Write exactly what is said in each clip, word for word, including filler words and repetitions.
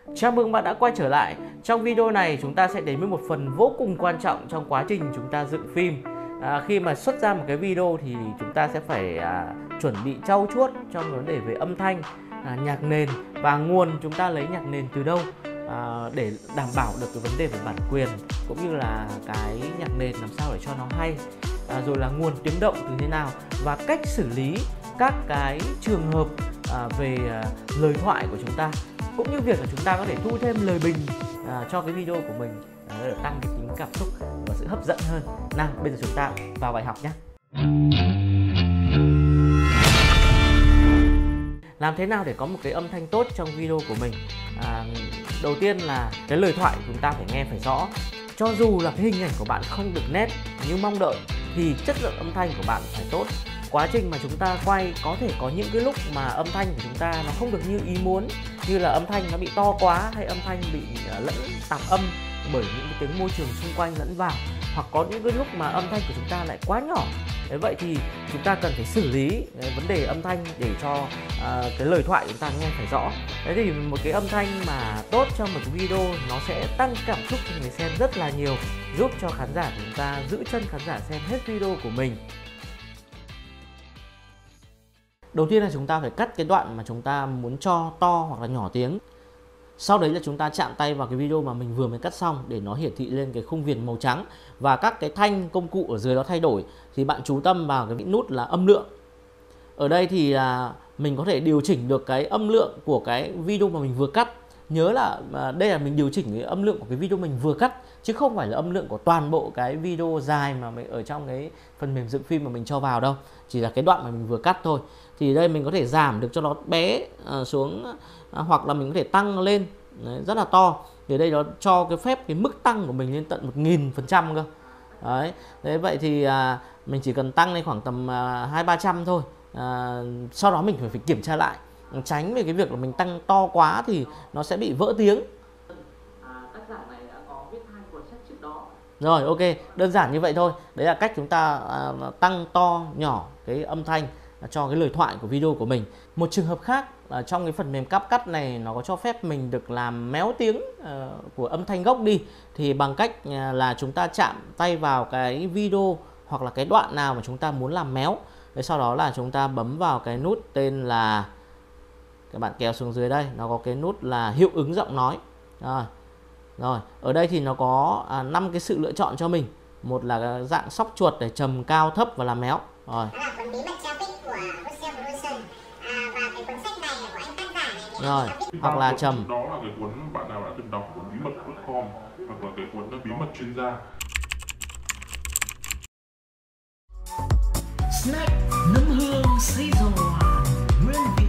Chào mừng bạn đã quay trở lại. Trong video này chúng ta sẽ đến với một phần vô cùng quan trọng trong quá trình chúng ta dựng phim. À, khi mà xuất ra một cái video thì chúng ta sẽ phải à, chuẩn bị trau chuốt trong vấn đề về âm thanh, à, nhạc nền và nguồn chúng ta lấy nhạc nền từ đâu à, để đảm bảo được cái vấn đề về bản quyền cũng như là cái nhạc nền làm sao để cho nó hay, à, rồi là nguồn tiếng động từ thế nào và cách xử lý các cái trường hợp à, về à, lời thoại của chúng ta, cũng như việc là chúng ta có thể thu thêm lời bình à, cho cái video của mình à, để tăng cái tính cảm xúc và sự hấp dẫn hơn. Nào, bây giờ chúng ta vào bài học nhé. Làm thế nào để có một cái âm thanh tốt trong video của mình? À, đầu tiên là cái lời thoại chúng ta phải nghe phải rõ. Cho dù là cái hình ảnh của bạn không được nét như mong đợi thì chất lượng âm thanh của bạn phải tốt. Quá trình mà chúng ta quay có thể có những cái lúc mà âm thanh của chúng ta nó không được như ý muốn, như là âm thanh nó bị to quá hay âm thanh bị lẫn tạp âm bởi những cái tiếng môi trường xung quanh lẫn vào, hoặc có những cái lúc mà âm thanh của chúng ta lại quá nhỏ. Thế vậy thì chúng ta cần phải xử lý vấn đề âm thanh để cho uh, cái lời thoại chúng ta nghe phải rõ. Thế thì một cái âm thanh mà tốt trong một cái video nó sẽ tăng cảm xúc cho người xem rất là nhiều, giúp cho khán giả của chúng ta giữ chân khán giả xem hết video của mình. Đầu tiên là chúng ta phải cắt cái đoạn mà chúng ta muốn cho to hoặc là nhỏ tiếng. Sau đấy là chúng ta chạm tay vào cái video mà mình vừa mới cắt xong để nó hiển thị lên cái khung viền màu trắng. Và các cái thanh công cụ ở dưới nó thay đổi thì bạn chú tâm vào cái nút là âm lượng. Ở đây thì là mình có thể điều chỉnh được cái âm lượng của cái video mà mình vừa cắt. Nhớ là đây là mình điều chỉnh cái âm lượng của cái video mình vừa cắt, chứ không phải là âm lượng của toàn bộ cái video dài mà mình ở trong cái phần mềm dựng phim mà mình cho vào đâu. Chỉ là cái đoạn mà mình vừa cắt thôi. Thì đây mình có thể giảm được cho nó bé uh, xuống, uh, hoặc là mình có thể tăng lên. Đấy, rất là to. Thì đây nó cho cái phép cái mức tăng của mình lên tận một nghìn phần trăm cơ. Đấy. Thế vậy thì uh, mình chỉ cần tăng lên khoảng tầm uh, hai ba trăm thôi. Uh, sau đó mình phải, phải kiểm tra lại, tránh về cái việc là mình tăng to quá thì nó sẽ bị vỡ tiếng. À, tác giả này đã có viết hai cuốn sách trước đó. Rồi, ok, đơn giản như vậy thôi. Đấy là cách chúng ta à, tăng to nhỏ cái âm thanh cho cái lời thoại của video của mình. Một trường hợp khác là trong cái phần mềm CapCut này nó có cho phép mình được làm méo tiếng uh, của âm thanh gốc đi. Thì bằng cách uh, là chúng ta chạm tay vào cái video hoặc là cái đoạn nào mà chúng ta muốn làm méo. Đấy, sau đó là chúng ta bấm vào cái nút tên là, các bạn kéo xuống dưới đây, nó có cái nút là hiệu ứng giọng nói. Rồi, rồi ở đây thì nó có à, năm cái sự lựa chọn cho mình. Một là dạng sóc chuột để trầm, cao, thấp và làm méo. Rồi. Rồi, hoặc là trầm. Đó là cái cuốn bạn nào đã từng đọc cuốn bí mật chấm com hoặc là cái cuốn bí mật chuyên gia. Snack nấm hương xây giòn nguyên vị.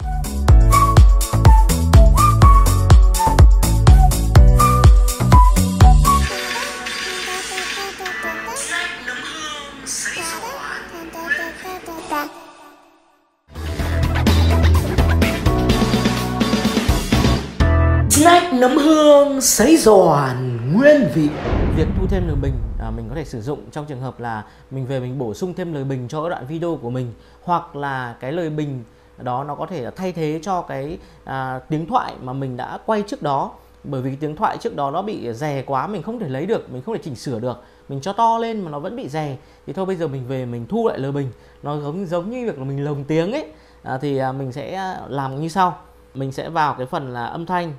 Snack nấm hương xây giòn. Snack nấm hương sấy giòn nguyên vị. Việc thu thêm lời bình à, mình có thể sử dụng trong trường hợp là mình về mình bổ sung thêm lời bình cho các đoạn video của mình, hoặc là cái lời bình đó nó có thể là thay thế cho cái à, tiếng thoại mà mình đã quay trước đó. Bởi vì cái tiếng thoại trước đó nó bị rè quá, mình không thể lấy được, mình không thể chỉnh sửa được, mình cho to lên mà nó vẫn bị rè. Thì thôi bây giờ mình về mình thu lại lời bình, nó giống giống như việc là mình lồng tiếng ấy. à, Thì à, mình sẽ làm như sau. Mình sẽ vào cái phần là âm thanh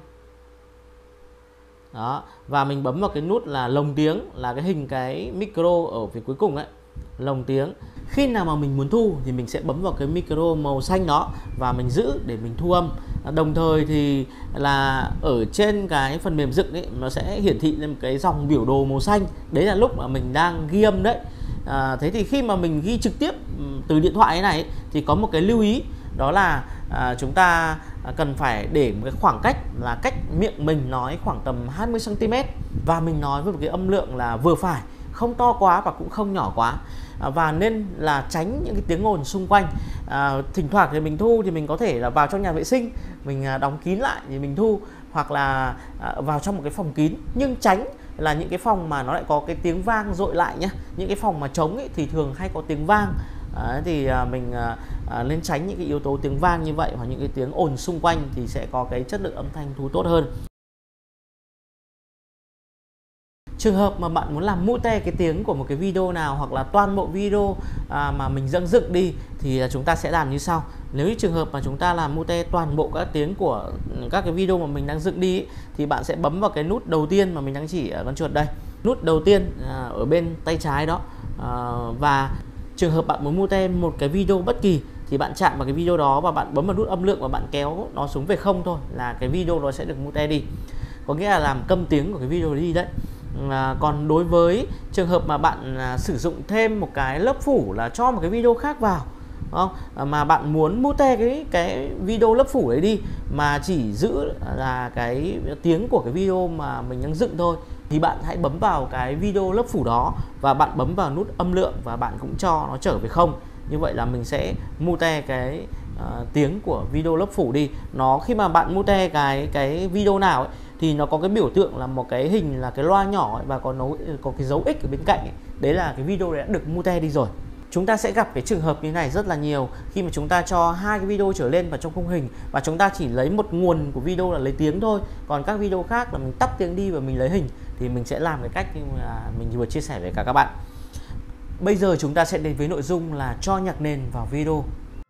đó, và mình bấm vào cái nút là lồng tiếng, là cái hình cái micro ở phía cuối cùng ấy, lồng tiếng. Khi nào mà mình muốn thu thì mình sẽ bấm vào cái micro màu xanh đó và mình giữ để mình thu âm. Đồng thời thì là ở trên cái phần mềm dựng ấy, nó sẽ hiển thị lên một cái dòng biểu đồ màu xanh. Đấy là lúc mà mình đang ghi âm đấy. à, Thế thì khi mà mình ghi trực tiếp từ điện thoại này ấy, thì có một cái lưu ý, đó là à, chúng ta cần phải để một cái khoảng cách là cách miệng mình nói khoảng tầm hai mươi xăng ti mét, và mình nói với một cái âm lượng là vừa phải, không to quá và cũng không nhỏ quá. à, Và nên là tránh những cái tiếng ồn xung quanh. à, Thỉnh thoảng thì mình thu thì mình có thể là vào trong nhà vệ sinh, mình đóng kín lại thì mình thu, hoặc là à, vào trong một cái phòng kín. Nhưng tránh là những cái phòng mà nó lại có cái tiếng vang dội lại nhé. Những cái phòng mà trống ấy thì thường hay có tiếng vang. Đấy, thì à, mình à, à, nên tránh những cái yếu tố tiếng vang như vậy, hoặc những cái tiếng ồn xung quanh thì sẽ có cái chất lượng âm thanh thu tốt hơn. Trường hợp mà bạn muốn làm mute cái tiếng của một cái video nào hoặc là toàn bộ video à, mà mình đang dựng đi thì chúng ta sẽ làm như sau. Nếu như trường hợp mà chúng ta làm mute toàn bộ các tiếng của các cái video mà mình đang dựng đi ấy, thì bạn sẽ bấm vào cái nút đầu tiên mà mình đang chỉ ở con chuột đây. Nút đầu tiên à, ở bên tay trái đó. À, và trường hợp bạn muốn mute một cái video bất kỳ thì bạn chạm vào cái video đó và bạn bấm vào nút âm lượng và bạn kéo nó xuống về không thôi là cái video nó sẽ được mute đi. Có nghĩa là làm câm tiếng của cái video đi đấy. À, còn đối với trường hợp mà bạn à, sử dụng thêm một cái lớp phủ là cho một cái video khác vào, đúng không? À, mà bạn muốn mute cái cái video lớp phủ đấy đi mà chỉ giữ là cái tiếng của cái video mà mình đang dựng thôi, thì bạn hãy bấm vào cái video lớp phủ đó và bạn bấm vào nút âm lượng và bạn cũng cho nó trở về không. Như vậy là mình sẽ mute cái uh, tiếng của video lớp phủ đi. Nó khi mà bạn mute cái cái video nào ấy, thì nó có cái biểu tượng là một cái hình là cái loa nhỏ ấy, và có nó có cái dấu x ở bên cạnh ấy. Đấy là cái video đã được mute đi rồi. Chúng ta sẽ gặp cái trường hợp như này rất là nhiều khi mà chúng ta cho hai cái video trở lên vào trong khung hình và chúng ta chỉ lấy một nguồn của video là lấy tiếng thôi, còn các video khác là mình tắt tiếng đi và mình lấy hình, thì mình sẽ làm cái cách như mà mình vừa chia sẻ với cả các bạn. Bây giờ chúng ta sẽ đến với nội dung là cho nhạc nền vào video.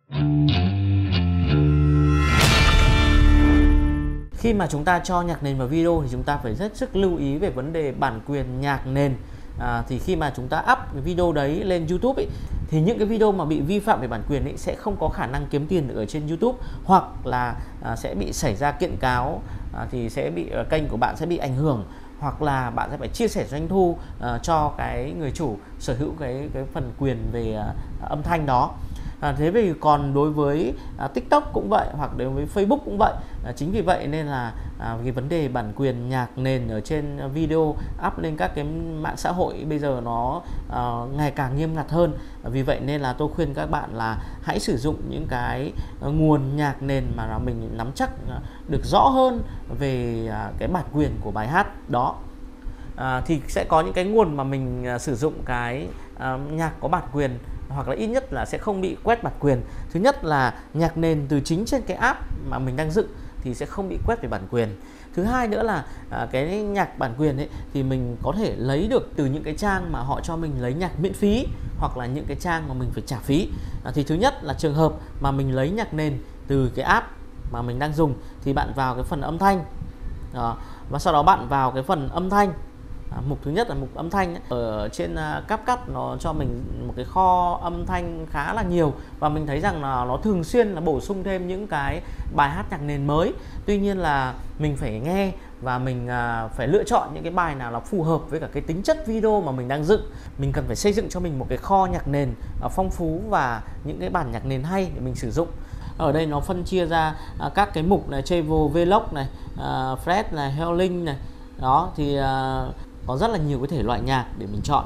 Khi mà chúng ta cho nhạc nền vào video thì chúng ta phải rất sức lưu ý về vấn đề bản quyền nhạc nền. À, thì khi mà chúng ta up cái video đấy lên YouTube ấy, thì những cái video mà bị vi phạm về bản quyền ấy sẽ không có khả năng kiếm tiền được ở trên YouTube, hoặc là à, sẽ bị xảy ra kiện cáo, à, thì sẽ bị uh, kênh của bạn sẽ bị ảnh hưởng, hoặc là bạn sẽ phải chia sẻ doanh thu uh, cho cái người chủ sở hữu cái cái phần quyền về uh, âm thanh đó. À, thế vì còn đối với à, TikTok cũng vậy, hoặc đối với Facebook cũng vậy. À, chính vì vậy nên là à, cái vấn đề bản quyền nhạc nền ở trên video up lên các cái mạng xã hội bây giờ nó à, ngày càng nghiêm ngặt hơn. À, vì vậy nên là tôi khuyên các bạn là hãy sử dụng những cái à, nguồn nhạc nền mà là mình nắm chắc à, được rõ hơn về à, cái bản quyền của bài hát đó. À, thì sẽ có những cái nguồn mà mình à, sử dụng cái à, nhạc có bản quyền, hoặc là ít nhất là sẽ không bị quét bản quyền. Thứ nhất là nhạc nền từ chính trên cái app mà mình đang dựng thì sẽ không bị quét về bản quyền. Thứ hai nữa là à, cái nhạc bản quyền ấy thì mình có thể lấy được từ những cái trang mà họ cho mình lấy nhạc miễn phí, hoặc là những cái trang mà mình phải trả phí. À, thì thứ nhất là trường hợp mà mình lấy nhạc nền từ cái app mà mình đang dùng thì bạn vào cái phần âm thanh đó, và sau đó bạn vào cái phần âm thanh. À, mục thứ nhất là mục âm thanh ấy. Ở trên uh, CapCut nó cho mình một cái kho âm thanh khá là nhiều, và mình thấy rằng là nó thường xuyên là bổ sung thêm những cái bài hát nhạc nền mới. Tuy nhiên là mình phải nghe và mình uh, phải lựa chọn những cái bài nào là phù hợp với cả cái tính chất video mà mình đang dựng. Mình cần phải xây dựng cho mình một cái kho nhạc nền uh, phong phú và những cái bản nhạc nền hay để mình sử dụng. Ở đây nó phân chia ra uh, các cái mục này: Travel Vlog này, uh, Fred này, Healing này. Đó thì uh, có rất là nhiều cái thể loại nhạc để mình chọn.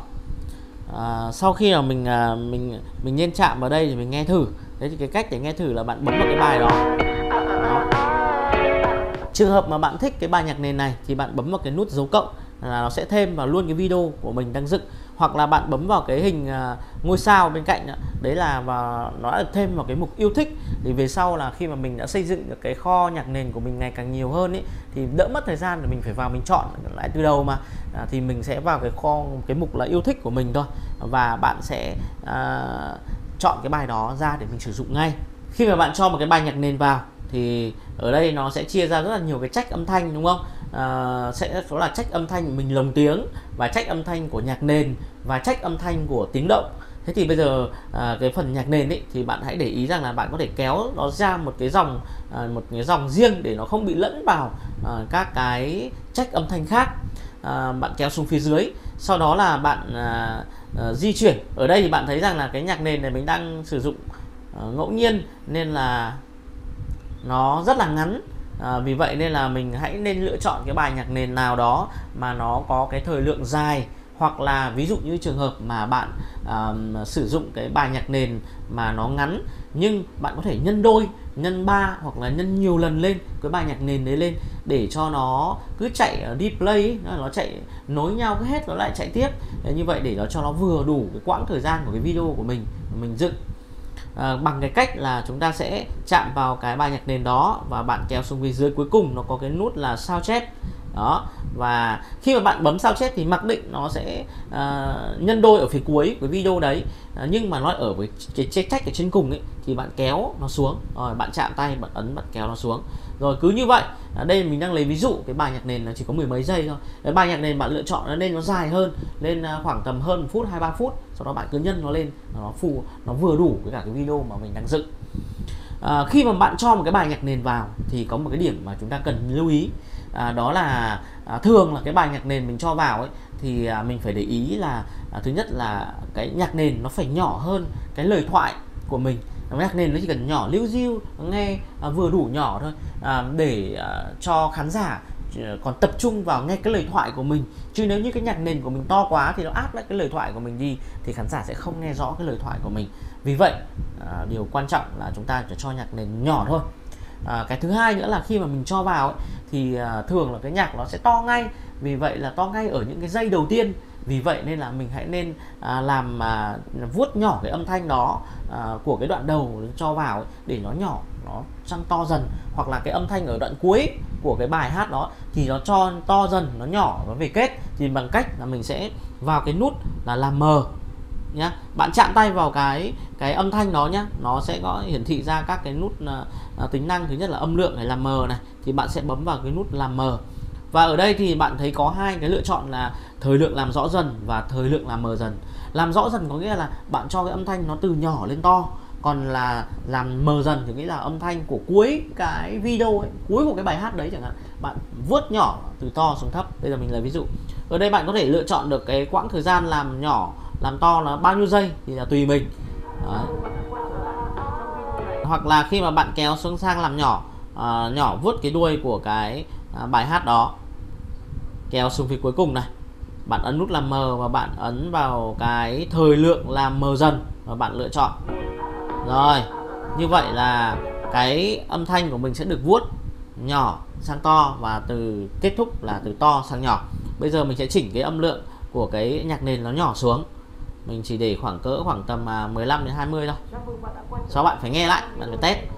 À, sau khi mà mình à, mình mình nên chạm vào đây thì mình nghe thử. Đấy thì cái cách để nghe thử là bạn bấm vào cái bài đó. Đó. Trường hợp mà bạn thích cái bài nhạc nền này thì bạn bấm vào cái nút dấu cộng là nó sẽ thêm vào luôn cái video của mình đang dựng, hoặc là bạn bấm vào cái hình à, ngôi sao bên cạnh đó. Đấy là và nó đã được thêm vào cái mục yêu thích. Thì về sau là khi mà mình đã xây dựng được cái kho nhạc nền của mình ngày càng nhiều hơn ấy, thì đỡ mất thời gian để mình phải vào mình chọn lại từ đầu mà. À, thì mình sẽ vào cái kho cái mục là yêu thích của mình thôi, và bạn sẽ à, chọn cái bài đó ra để mình sử dụng ngay. Khi mà bạn cho một cái bài nhạc nền vào thì ở đây nó sẽ chia ra rất là nhiều cái track âm thanh, đúng không? À, sẽ đó là track âm thanh của mình lồng tiếng, và track âm thanh của nhạc nền, và track âm thanh của tiếng động. Thế thì bây giờ à, cái phần nhạc nền ấy thì bạn hãy để ý rằng là bạn có thể kéo nó ra một cái dòng à, một cái dòng riêng để nó không bị lẫn vào à, các cái track âm thanh khác. À, bạn kéo xuống phía dưới, sau đó là bạn à, à, di chuyển. Ở đây thì bạn thấy rằng là cái nhạc nền này mình đang sử dụng à, ngẫu nhiên nên là nó rất là ngắn. À, vì vậy nên là mình hãy nên lựa chọn cái bài nhạc nền nào đó mà nó có cái thời lượng dài, hoặc là ví dụ như trường hợp mà bạn à, sử dụng cái bài nhạc nền mà nó ngắn, nhưng bạn có thể nhân đôi, nhân ba hoặc là nhân nhiều lần lên cái bài nhạc nền đấy lên, để cho nó cứ chạy replay ấy, nó chạy nối nhau cứ hết nó lại chạy tiếp. Thế như vậy để nó cho nó vừa đủ cái quãng thời gian của cái video của mình mình dựng. À, bằng cái cách là chúng ta sẽ chạm vào cái bài nhạc nền đó và bạn kéo xuống phía dưới, cuối cùng nó có cái nút là soundcheck đó, Và khi mà bạn bấm sao chép thì mặc định nó sẽ uh, nhân đôi ở phía cuối của video đấy, uh, nhưng mà nó ở với cái check check ở trên cùng ấy thì bạn kéo nó xuống, rồi bạn chạm tay, bạn ấn, bạn kéo nó xuống. Rồi cứ như vậy. Ở đây mình đang lấy ví dụ cái bài nhạc nền nó chỉ có mười mấy giây thôi. Cái bài nhạc nền bạn lựa chọn nó nên nó dài hơn, lên khoảng tầm hơn một phút, hai ba phút. Sau đó bạn cứ nhân nó lên, nó phù nó vừa đủ với cả cái video mà mình đang dựng. À, khi mà bạn cho một cái bài nhạc nền vào thì có một cái điểm mà chúng ta cần lưu ý, à, đó là à, thường là cái bài nhạc nền mình cho vào ấy thì à, mình phải để ý là à, thứ nhất là cái nhạc nền nó phải nhỏ hơn cái lời thoại của mình. Nhạc nền nó chỉ cần nhỏ liu riu, nghe à, vừa đủ nhỏ thôi, à, để à, cho khán giả còn tập trung vào nghe cái lời thoại của mình. Chứ nếu như cái nhạc nền của mình to quá thì nó áp lại cái lời thoại của mình đi thì khán giả sẽ không nghe rõ cái lời thoại của mình. Vì vậy à, điều quan trọng là chúng ta phải cho nhạc nền nhỏ thôi. À, cái thứ hai nữa là khi mà mình cho vào ấy, thì à, thường là cái nhạc nó sẽ to ngay. Vì vậy là to ngay ở những cái giây đầu tiên. Vì vậy nên là mình hãy nên à, làm à, vuốt nhỏ cái âm thanh đó à, của cái đoạn đầu cho vào ấy, để nó nhỏ, nó sang to dần. Hoặc là cái âm thanh ở đoạn cuối của cái bài hát đó thì nó cho to dần, nó nhỏ, nó về kết. Thì bằng cách là mình sẽ vào cái nút là làm mờ nhá. Bạn chạm tay vào cái cái âm thanh đó nhá, nó sẽ có hiển thị ra các cái nút uh, tính năng. Thứ nhất là âm lượng này, làm mờ này, thì bạn sẽ bấm vào cái nút làm mờ. Và ở đây thì bạn thấy có hai cái lựa chọn là thời lượng làm rõ dần và thời lượng làm mờ dần. Làm rõ dần có nghĩa là bạn cho cái âm thanh nó từ nhỏ lên to, còn là làm mờ dần thì nghĩa là âm thanh của cuối cái video ấy, cuối của cái bài hát đấy chẳng hạn, bạn vuốt nhỏ từ to xuống thấp. Bây giờ mình lấy ví dụ. Ở đây bạn có thể lựa chọn được cái quãng thời gian làm nhỏ, làm to là bao nhiêu giây thì là tùy mình. Đấy. Hoặc là khi mà bạn kéo xuống sang làm nhỏ, à, nhỏ vuốt cái đuôi của cái à, bài hát đó, kéo xuống phía cuối cùng này, bạn ấn nút làm mờ và bạn ấn vào cái thời lượng làm mờ dần và bạn lựa chọn. Rồi, như vậy là cái âm thanh của mình sẽ được vuốt nhỏ sang to và từ kết thúc là từ to sang nhỏ. Bây giờ mình sẽ chỉnh cái âm lượng của cái nhạc nền nó nhỏ xuống. Mình chỉ để khoảng cỡ khoảng tầm mười lăm đến hai mươi thôi. Sau bạn phải nghe lại, bạn phải test.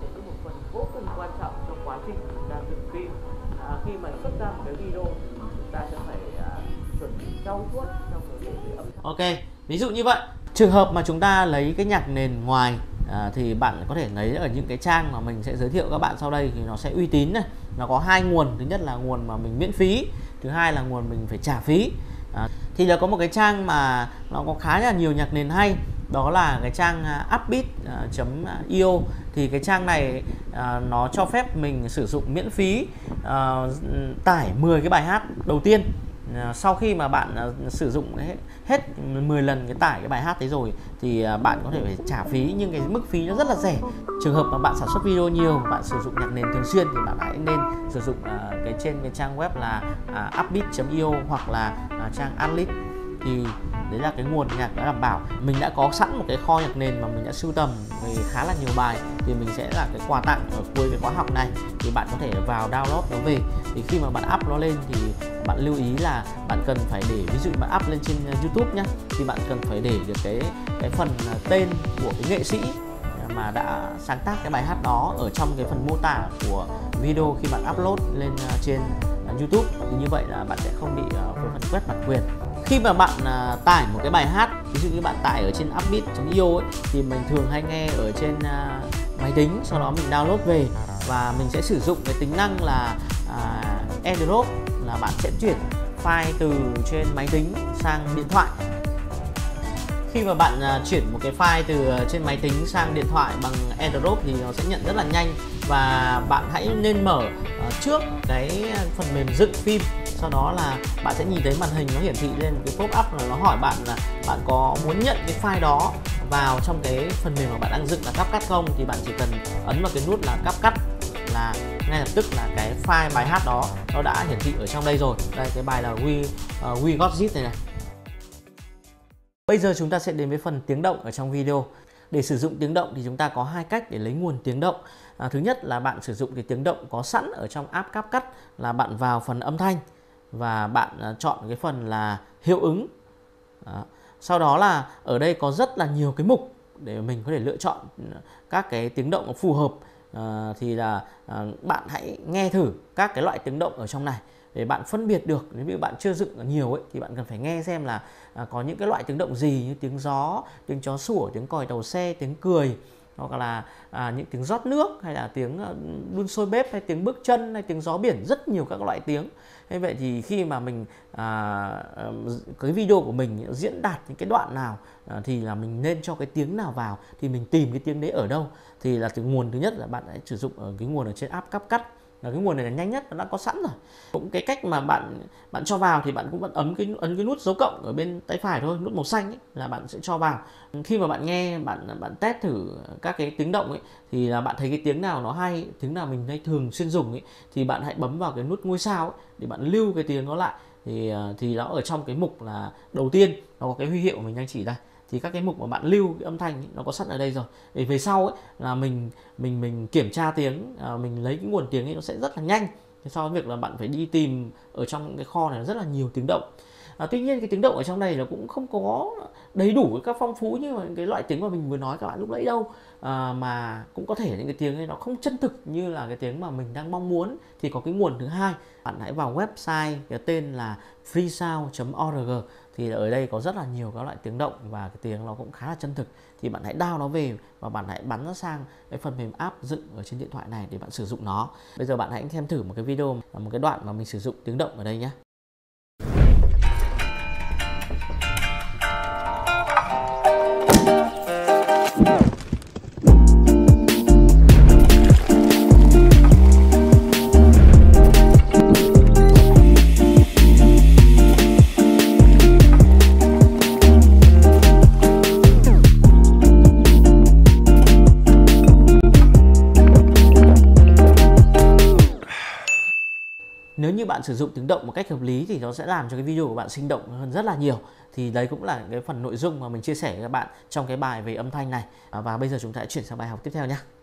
Vô cùng quan trọng trong quá trình chúng ta dựng phim. À, khi mà xuất ra một cái video, chúng ta sẽ phải à, chuẩn bị trau chuốt trong cái âm thanh. Ok, ví dụ như vậy. Trường hợp mà chúng ta lấy cái nhạc nền ngoài à, thì bạn có thể lấy ở những cái trang mà mình sẽ giới thiệu các bạn sau đây thì nó sẽ uy tín này. Nó có hai nguồn, thứ nhất là nguồn mà mình miễn phí, thứ hai là nguồn mình phải trả phí. À, thì là có một cái trang mà nó có khá là nhiều nhạc nền hay, đó là cái trang upbeat chấm i o. Thì cái trang này à, nó cho phép mình sử dụng miễn phí à, tải mười cái bài hát đầu tiên. À, sau khi mà bạn à, sử dụng hết, hết mười lần cái tải cái bài hát đấy rồi thì à, bạn có thể phải trả phí, nhưng cái mức phí nó rất là rẻ. Trường hợp mà bạn sản xuất video nhiều, bạn sử dụng nhạc nền thường xuyên thì bạn hãy nên sử dụng à, cái trên cái trang web là à, upbeat chấm i o hoặc là à, trang Adlib. Thì đấy là cái nguồn nhạc đã đảm bảo. Mình đã có sẵn một cái kho nhạc nền mà mình đã sưu tầm về khá là nhiều bài, thì mình sẽ là cái quà tặng ở cuối cái khóa học này. Thì bạn có thể vào download nó về. Thì khi mà bạn up nó lên thì bạn lưu ý là bạn cần phải để, ví dụ bạn up lên trên YouTube nhé, thì bạn cần phải để được cái cái phần tên của cái nghệ sĩ mà đã sáng tác cái bài hát đó ở trong cái phần mô tả của video khi bạn upload lên trên YouTube. Thì như vậy là bạn sẽ không bị uh, phần quét bản quyền. Khi mà bạn uh, tải một cái bài hát, ví dụ như bạn tải ở trên upbeat chấm i o ấy, thì mình thường hay nghe ở trên uh, máy tính, sau đó mình download về và mình sẽ sử dụng cái tính năng là uh, AirDrop, là bạn sẽ chuyển file từ trên máy tính sang điện thoại. Khi mà bạn uh, chuyển một cái file từ uh, trên máy tính sang điện thoại bằng AirDrop thì nó sẽ nhận rất là nhanh. Và bạn hãy nên mở uh, trước cái phần mềm dựng phim. Sau đó là bạn sẽ nhìn thấy màn hình nó hiển thị lên cái pop-up là nó hỏi bạn là bạn có muốn nhận cái file đó vào trong cái phần mềm mà bạn đang dựng là CapCut không. Thì bạn chỉ cần ấn vào cái nút là CapCut là ngay lập tức là cái file bài hát đó nó đã hiển thị ở trong đây rồi. Đây, cái bài là We, uh, We Got It này này. Bây giờ chúng ta sẽ đến với phần tiếng động ở trong video. Để sử dụng tiếng động thì chúng ta có hai cách để lấy nguồn tiếng động. À, thứ nhất là bạn sử dụng cái tiếng động có sẵn ở trong app CapCut, là bạn vào phần âm thanh và bạn uh, chọn cái phần là hiệu ứng. Đó. Sau đó là ở đây có rất là nhiều cái mục để mình có thể lựa chọn các cái tiếng động phù hợp à, thì là à, bạn hãy nghe thử các cái loại tiếng động ở trong này để bạn phân biệt được. Nếu như bạn chưa dựng nhiều ấy thì bạn cần phải nghe xem là à, có những cái loại tiếng động gì, như tiếng gió, tiếng chó sủa, tiếng còi tàu xe, tiếng cười, hoặc là à, những tiếng rót nước, hay là tiếng đun sôi bếp, hay tiếng bước chân, hay tiếng gió biển, rất nhiều các loại tiếng. Thế vậy thì khi mà mình à, cái video của mình diễn đạt những cái đoạn nào à, thì là mình nên cho cái tiếng nào vào, thì mình tìm cái tiếng đấy ở đâu. Thì là cái nguồn thứ nhất là bạn hãy sử dụng ở cái nguồn ở trên app CapCut. Là cái nguồn này là nhanh nhất, nó đã có sẵn rồi. Cũng cái cách mà bạn bạn cho vào thì bạn cũng vẫn ấn cái ấn cái nút dấu cộng ở bên tay phải thôi, nút màu xanh ấy, là bạn sẽ cho vào. Khi mà bạn nghe, bạn bạn test thử các cái tiếng động ấy, thì là bạn thấy cái tiếng nào nó hay, tiếng nào mình hay thường xuyên dùng ấy, thì bạn hãy bấm vào cái nút ngôi sao ấy, để bạn lưu cái tiếng nó lại. Thì thì nó ở trong cái mục là đầu tiên nó có cái huy hiệu của mình đang chỉ đây. Thì các cái mục mà bạn lưu cái âm thanh ấy, nó có sẵn ở đây rồi. Để về sau ấy là mình mình mình kiểm tra tiếng, à, mình lấy cái nguồn tiếng ấy nó sẽ rất là nhanh so với việc là bạn phải đi tìm ở trong cái kho này rất là nhiều tiếng động. À, tuy nhiên cái tiếng động ở trong này nó cũng không có đầy đủ các phong phú như cái loại tiếng mà mình vừa nói các bạn lúc nãy đâu, à, mà cũng có thể những cái tiếng ấy nó không chân thực như là cái tiếng mà mình đang mong muốn. Thì có cái nguồn thứ hai, bạn hãy vào website cái tên là freesound chấm org. Thì ở đây có rất là nhiều các loại tiếng động và cái tiếng nó cũng khá là chân thực. Thì bạn hãy download nó về và bạn hãy bắn nó sang cái phần mềm app dựng ở trên điện thoại này để bạn sử dụng nó. Bây giờ bạn hãy xem thử một cái video, một cái đoạn mà mình sử dụng tiếng động ở đây nhé. Nếu như bạn sử dụng tiếng động một cách hợp lý thì nó sẽ làm cho cái video của bạn sinh động hơn rất là nhiều. Thì đấy cũng là cái phần nội dung mà mình chia sẻ với các bạn trong cái bài về âm thanh này. Và bây giờ chúng ta sẽ chuyển sang bài học tiếp theo nhé.